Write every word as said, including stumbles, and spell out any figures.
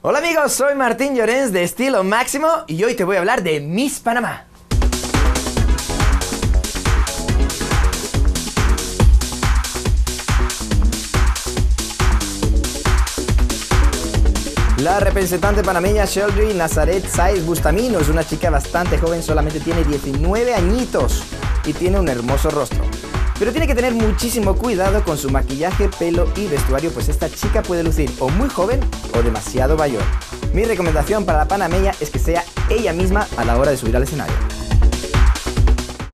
Hola amigos, soy Martín Llorens de Estilo Máximo y hoy te voy a hablar de Miss Panamá. La representante panameña Sheldry Nazaret Sáez Bustamino es una chica bastante joven, solamente tiene diecinueve añitos y tiene un hermoso rostro. Pero tiene que tener muchísimo cuidado con su maquillaje, pelo y vestuario, pues esta chica puede lucir o muy joven o demasiado mayor. Mi recomendación para la panameña es que sea ella misma a la hora de subir al escenario.